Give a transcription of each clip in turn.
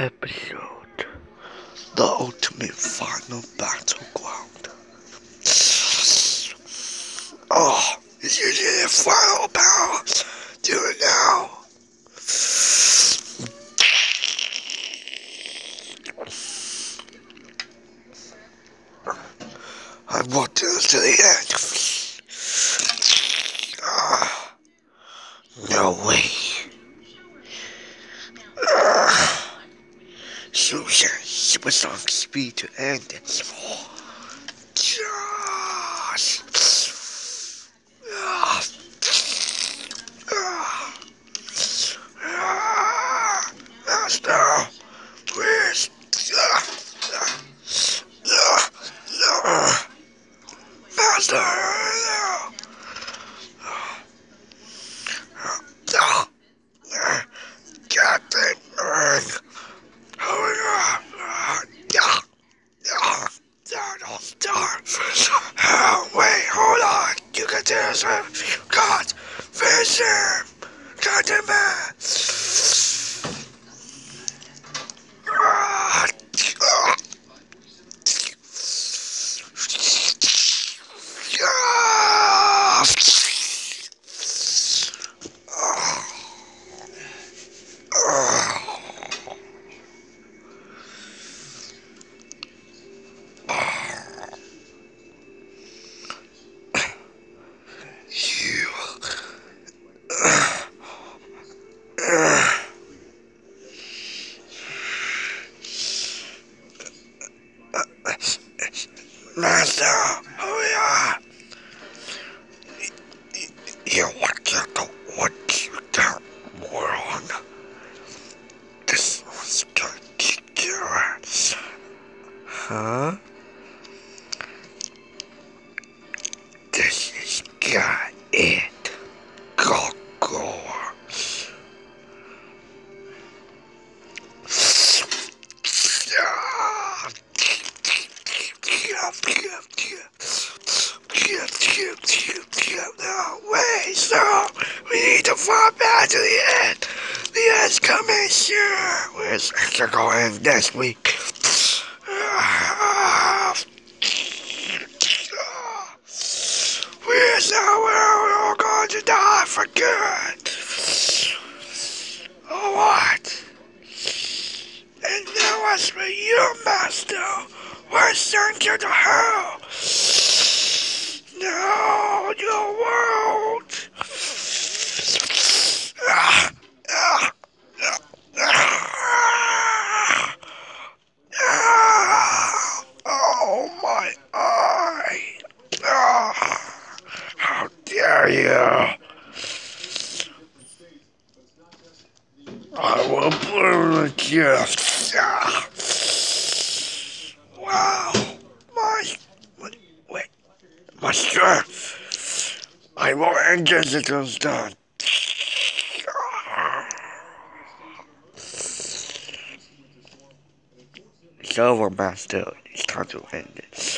episode, the ultimate final battleground. Oh, is it the final battle? Do it now. I walked to the end. No way. Susan, supersonic speed to end this. Just. Master, please. Master. Captain Earth. Wait, hold on. You can do this. God, finish him. Captain Man. Master, hurry up! You want to go what you got, moron? This one's gonna kick your ass. Huh? This is got it. Go. No way, so we need to fall back to the end. The end's coming soon. Where's extra going next week? Where's we're all going to die for good? Oh, what? And now as for you, Master, we're sent to the hell. No, you won't. Oh, my eye. How dare you. I will burn the gift. Wow. My strength. I will end this until it's done. It's over, Master. It's time to end it.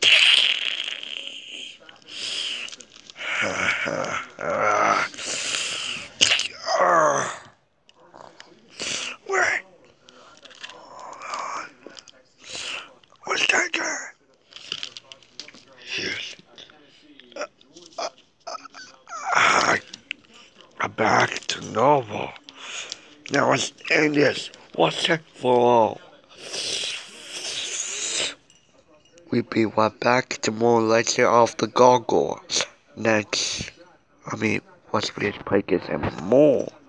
Wait. Hold on. What's that guy? Yes. I'm back to normal. Now let's end this once and for all. We'll be right back to more Legend of the Gargoyles next. Once we play this and more.